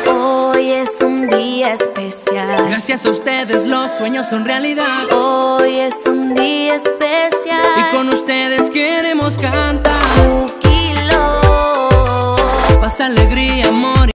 Hoy es un día especial. Gracias a ustedes los sueños son realidad. Hoy es un día especial. Y con ustedes queremos cantar.